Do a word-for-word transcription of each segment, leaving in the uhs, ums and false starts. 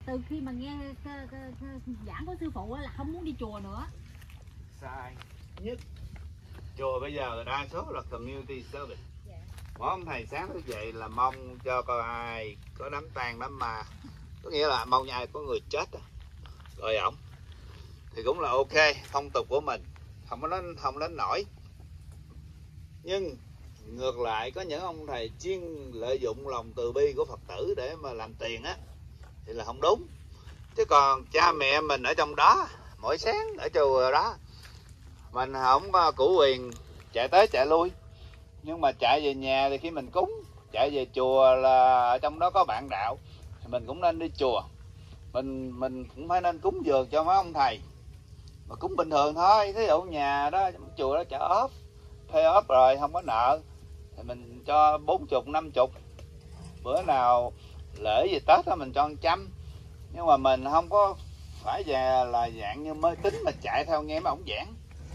từ khi mà nghe giảng của sư phụ là không muốn đi chùa nữa. Sai nhất. Chùa bây giờ đa số là community service. Dạ. Mỗi ông thầy sáng thức dậy là mong cho coi ai có đám tang đám ma, có nghĩa là mong ai có người chết rồi ổng thì cũng là ok, phong tục của mình không có đến không đến nổi. Nhưng ngược lại có những ông thầy chuyên lợi dụng lòng từ bi của Phật tử để mà làm tiền á thì là không đúng. Chứ còn cha mẹ mình ở trong đó mỗi sáng ở chùa đó mình không có củ quyền chạy tới chạy lui, nhưng mà chạy về nhà thì khi mình cúng, chạy về chùa là ở trong đó có bạn đạo thì mình cũng nên đi chùa, mình mình cũng phải nên cúng dường cho mấy ông thầy mà cúng bình thường thôi. Thí dụ nhà đó chùa đó chợ ốp, thuê ốp rồi không có nợ thì mình cho bốn chục năm chục, bữa nào lễ gì Tết đó mình cho một trăm. Nhưng mà mình không có phải về là dạng như mê tín mà chạy theo nghe mấy ông giảng.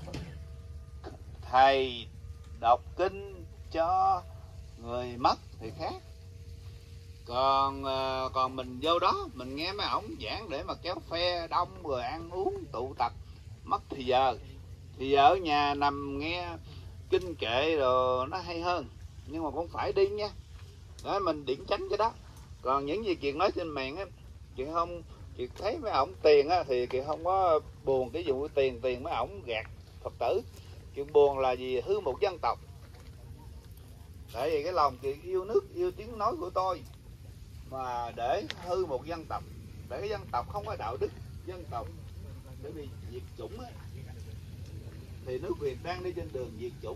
Thầy đọc kinh cho người mất thì khác, còn còn mình vô đó mình nghe mấy ổng giảng để mà kéo phe đông rồi ăn uống tụ tập mất thì giờ. Thì giờ ở nhà nằm nghe kinh kệ rồi nó hay hơn, nhưng mà cũng phải đi nha, để mình điển tránh cái đó. Còn những gì Kiệt nói trên mạng á, Kiệt không, Kiệt thấy mấy ổng tiền á thì Kiệt không có buồn cái vụ tiền tiền mấy ổng gạt Phật tử. Kiệt buồn là gì hư một dân tộc. Tại vì cái lòng Kiệt yêu nước, yêu tiếng nói của tôi mà để hư một dân tộc, để cái dân tộc không có đạo đức, dân tộc để bị diệt chủng á, thì nước Việt đang đi trên đường diệt chủng.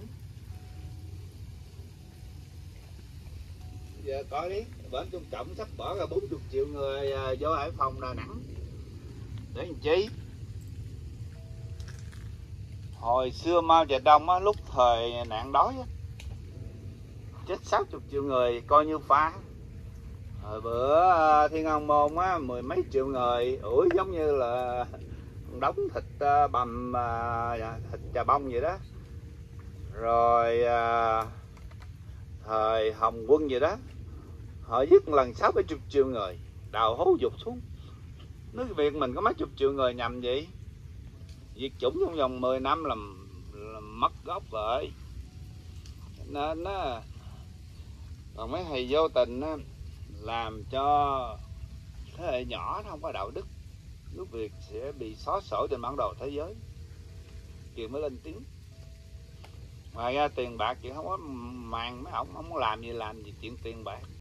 Giờ coi đi, bên Trung Cộng sắp bỏ ra bốn mươi triệu người vô Hải Phòng, Đà Nẵng để làm chi? Hồi xưa Mao Trạch Đông á, lúc thời nạn đói á, chết sáu mươi triệu người coi như pha. Hồi bữa Thiên An Môn á, mười mấy triệu người, ủi giống như là đống thịt bằm, thịt chà bông vậy đó. Rồi thời Hồng Quân vậy đó, họ giết lần sáu bảy chục triệu người, đào hố dục xuống. Nước Việt mình có mấy chục triệu người nhầm vậy, diệt chủng trong vòng mười năm là, là mất gốc rồi. Nên á, còn mấy thầy vô tình á, làm cho thế hệ nhỏ nó không có đạo đức, nước Việt sẽ bị xóa sổ trên bản đồ thế giới. Kiều mới lên tiếng. Ngoài ra tiền bạc chị không có màng mấy ổng, không có làm gì làm gì chuyện tiền bạc.